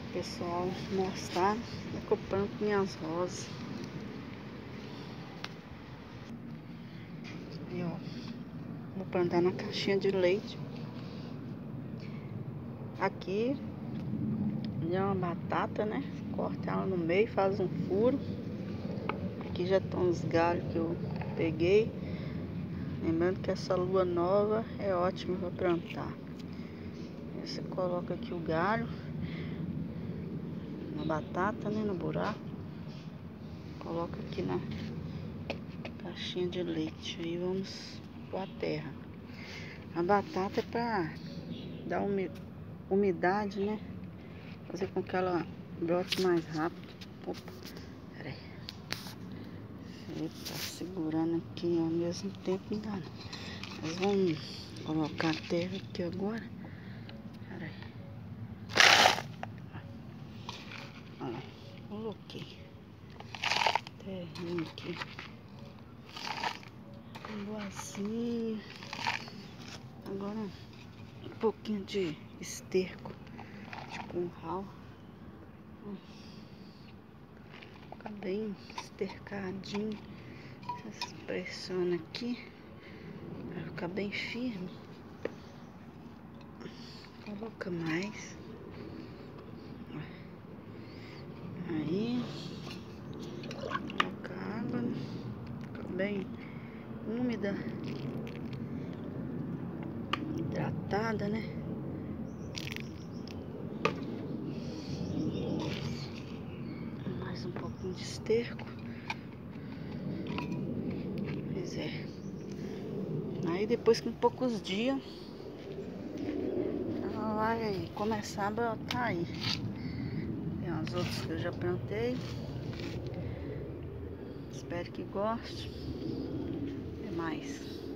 Pessoal, mostrar que eu planto minhas rosas. Aí, ó, vou plantar na caixinha de leite. Aqui é uma batata, né? Corta ela no meio, faz um furo. Aqui já estão os galhos que eu peguei. Lembrando que essa lua nova é ótima para plantar. Aí você coloca aqui o galho na batata, né? No buraco. Coloca aqui na caixinha de leite. Aí vamos pôr a terra. A batata é para dar umidade, né? Fazer com que ela brote mais rápido. Opa, peraí. Tá segurando aqui ao mesmo tempo, não dá não. Mas vamos colocar a terra aqui agora. Peraí. Olha lá, coloquei terrinho aqui. Assim. Agora um pouquinho de esterco, tipo um ralo. Fica bem estercadinho. Você pressiona aqui para ficar bem firme. Coloca mais. Aí coloca água. Fica bem úmida, hidratada, né? Mais um pouquinho de esterco. Pois é. Aí depois com poucos dias ela vai começar a brotar aí. Tem as outras que eu já plantei. Espero que goste. Até mais.